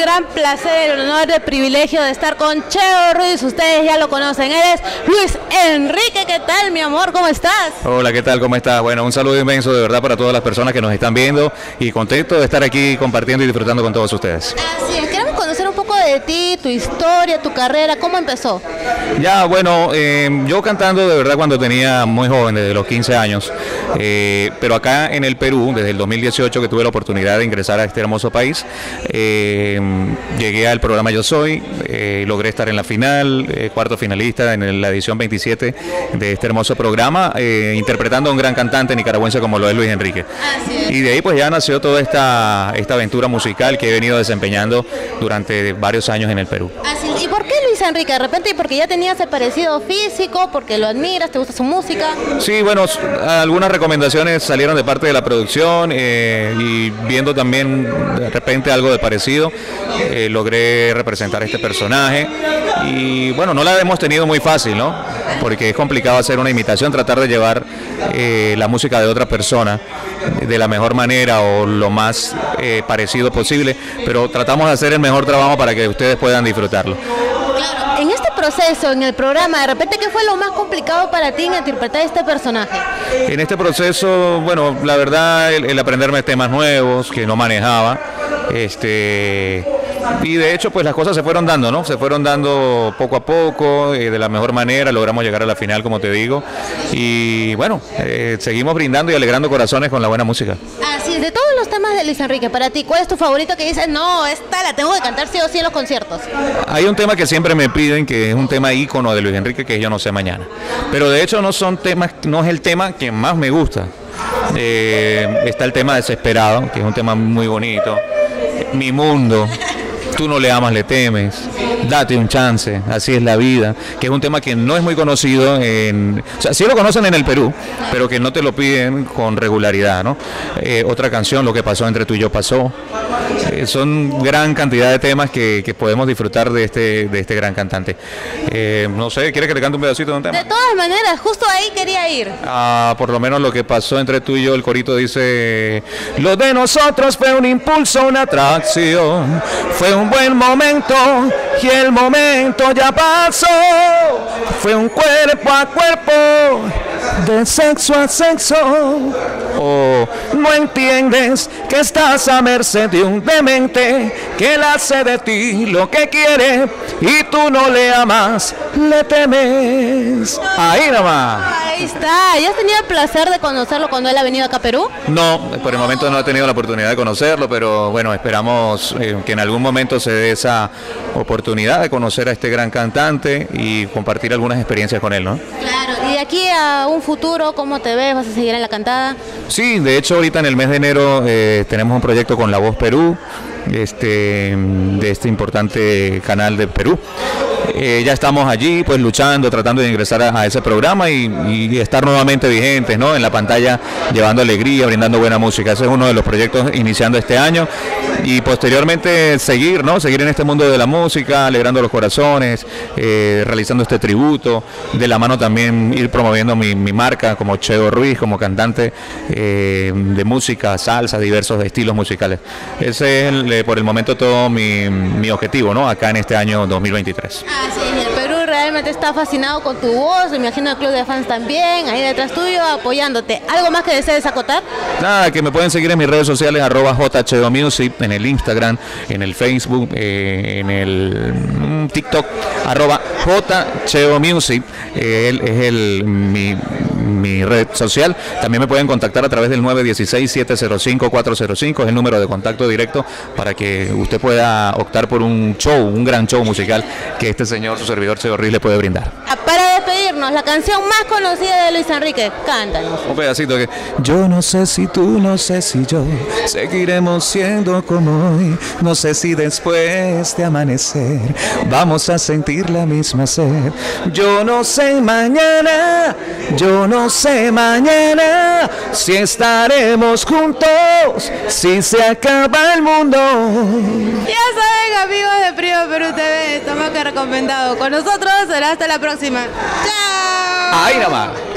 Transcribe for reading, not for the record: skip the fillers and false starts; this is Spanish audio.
gran placer, el honor, el privilegio de estar con Cheo Ruiz. Ustedes ya lo conocen, él es Luis Enrique. ¿Qué tal, mi amor? ¿Cómo estás? Hola, ¿qué tal? ¿Cómo estás? Bueno, un saludo inmenso de verdad para todas las personas que nos están viendo y contento de estar aquí compartiendo y disfrutando con todos ustedes. Así es, queremos conocer un poco de ti, tu historia, tu carrera, ¿cómo empezó? Ya, bueno, yo cantando de verdad cuando tenía muy joven, desde los 15 años, pero acá en el Perú, desde el 2018 que tuve la oportunidad de ingresar a este hermoso país, llegué al programa Yo Soy, logré estar en la final, cuarto finalista en la edición 27 de este hermoso programa, interpretando a un gran cantante nicaragüense como lo es Luis Enrique. Y de ahí pues ya nació toda esta aventura musical que he venido desempeñando durante varios años en el Perú. Así, ¿y por qué Luis Enrique? De repente, porque ya tenías el parecido físico, porque lo admiras, te gusta su música. Sí, bueno, algunas recomendaciones salieron de parte de la producción y viendo también de repente algo de parecido, logré representar este personaje y bueno, no la hemos tenido muy fácil, ¿no? Porque es complicado hacer una imitación, tratar de llevar la música de otra persona de la mejor manera o lo más parecido posible, pero tratamos de hacer el mejor trabajo para que ustedes puedan disfrutarlo. Claro, en este proceso, en el programa, de repente, ¿qué fue lo más complicado para ti en interpretar este personaje? En este proceso, bueno, la verdad, el aprenderme temas nuevos que no manejaba, y de hecho pues las cosas se fueron dando, ¿no? Se fueron dando poco a poco, de la mejor manera, logramos llegar a la final, como te digo, y bueno, seguimos brindando y alegrando corazones con la buena música. Así es, de todos los temas de Luis Enrique, para ti, ¿cuál es tu favorito que dices, no, esta la tengo que cantar sí o sí en los conciertos? Hay un tema que siempre me piden, que es un tema ícono de Luis Enrique, que es Yo No Sé Mañana, pero de hecho no es el tema que más me gusta. Está el tema Desesperado, que es un tema muy bonito, Mi Mundo, Tú no le amas, le temes, Date un chance, Así es la vida, que es un tema que no es muy conocido, o sea, sí lo conocen en el Perú, pero que no te lo piden con regularidad, ¿no? Otra canción, Lo que pasó entre tú y yo pasó. Son gran cantidad de temas que podemos disfrutar de este gran cantante. No sé, ¿quieres que te cante un pedacito de un tema? De todas maneras, justo ahí quería ir. Por lo menos Lo que pasó entre tú y yo, el corito dice: lo de nosotros fue un impulso, una atracción, fue un buen momento y el momento ya pasó, fue un cuerpo a cuerpo, de sexo a sexo. No entiendes que estás a merced de un demente que él hace de ti lo que quiere y tú no le amas, le temes. Ahí nomás. Ahí está. ¿Ya has tenido el placer de conocerlo cuando él ha venido acá a Perú? No, por el momento no he tenido la oportunidad de conocerlo, pero bueno, esperamos que en algún momento se dé esa oportunidad de conocer a este gran cantante y compartir algunas experiencias con él, ¿no? Claro. ¿Y de aquí a un futuro, cómo te ves? ¿Vas a seguir en la cantada? Sí, de hecho ahorita en el mes de enero tenemos un proyecto con La Voz Perú, de este importante canal de Perú. Ya estamos allí pues luchando, tratando de ingresar a ese programa y estar nuevamente vigentes, ¿no? En la pantalla, llevando alegría, brindando buena música. Ese es uno de los proyectos iniciando este año y posteriormente seguir, ¿no? Seguir en este mundo de la música, alegrando los corazones, realizando este tributo, de la mano también ir promoviendo mi marca como Cheo Ruiz, como cantante de música, salsa, diversos estilos musicales. Ese es por el momento todo mi objetivo, ¿no? Acá en este año 2023. Sí, el Perú realmente está fascinado con tu voz, me imagino el club de fans también, ahí detrás tuyo apoyándote. ¿Algo más que desees acotar? Nada, que me pueden seguir en mis redes sociales, @jcheomusic, en el Instagram, en el Facebook, en el TikTok, @jcheomusic, es mi red social. También me pueden contactar a través del 916-705-405, es el número de contacto directo para que usted pueda optar por un gran show musical que este señor, su servidor Cheo Ruiz, le puede brindar. Para despedirnos, la canción más conocida de Luis Enrique, cántanos. Un pedacito que: yo no sé si tú, no sé si yo seguiremos siendo como hoy, no sé si después de amanecer vamos a sentir la misma sed. Yo no sé mañana, yo no sé mañana si estaremos juntos, si se acaba el mundo. Ya saben, amigos de Primo Perú TV, estamos que recomendado. Con nosotros será hasta la próxima. ¡Chao! Ahí nomás.